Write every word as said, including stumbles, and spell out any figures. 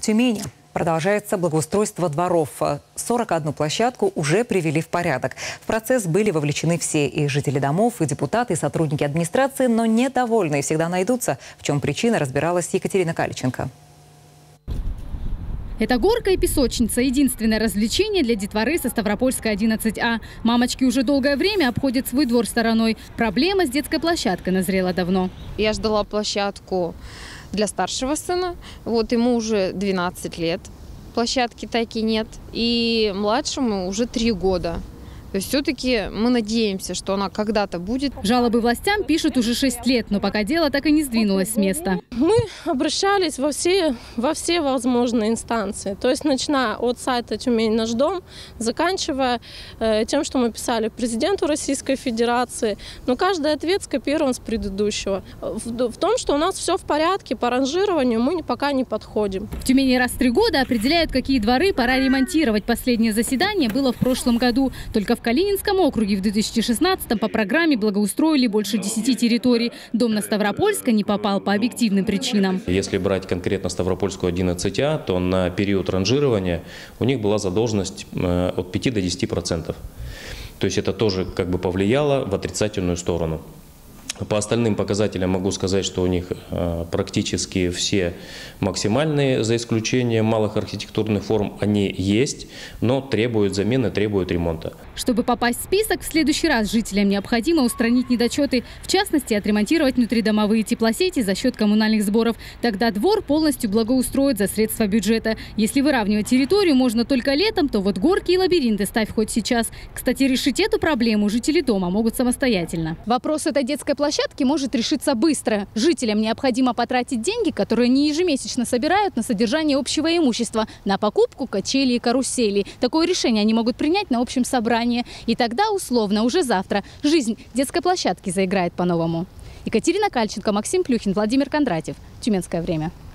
Тюмени. Продолжается благоустройство дворов. сорок одну площадку уже привели в порядок. В процесс были вовлечены все – и жители домов, и депутаты, и сотрудники администрации, но недовольные всегда найдутся. В чем причина, разбиралась Екатерина Кальченко. Это горка и песочница – единственное развлечение для детворы со Ставропольской одиннадцать А. Мамочки уже долгое время обходят свой двор стороной. Проблема с детской площадкой назрела давно. Я ждала площадку для старшего сына. Вот ему уже двенадцать лет. Площадки таки нет. И младшему уже три года. То есть все-таки мы надеемся, что она когда-то будет. Жалобы властям пишут уже шесть лет, но пока дело так и не сдвинулось с места. Мы обращались во все, во все возможные инстанции. То есть начиная от сайта «Тюмень наш дом», заканчивая э, тем, что мы писали президенту Российской Федерации. Но каждый ответ скопирован с предыдущего. В, в том, что у нас все в порядке, по ранжированию мы пока не подходим. В Тюмени раз в три года определяют, какие дворы пора ремонтировать. Последнее заседание было в прошлом году. Только в Калининском округе в две тысячи шестнадцатом по программе благоустроили больше десяти территорий. Дом на Ставропольской не попал по объективным причинам. Если брать конкретно Ставропольскую одиннадцать А, то на период ранжирования у них была задолженность от пяти до десяти процентов. То есть это тоже как бы повлияло в отрицательную сторону. По остальным показателям могу сказать, что у них э, практически все максимальные, за исключением малых архитектурных форм, они есть, но требуют замены, требуют ремонта. Чтобы попасть в список, в следующий раз жителям необходимо устранить недочеты, в частности, отремонтировать внутридомовые теплосети за счет коммунальных сборов. Тогда двор полностью благоустроят за средства бюджета. Если выравнивать территорию можно только летом, то вот горки и лабиринты ставь хоть сейчас. Кстати, решить эту проблему жители дома могут самостоятельно. Вопрос этой детской площадки площадки может решиться быстро. Жителям необходимо потратить деньги, которые они ежемесячно собирают на содержание общего имущества, на покупку качелей и каруселей. Такое решение они могут принять на общем собрании. И тогда, условно, уже завтра жизнь детской площадки заиграет по-новому. Екатерина Кальченко, Максим Плюхин, Владимир Кондратьев. Тюменское время.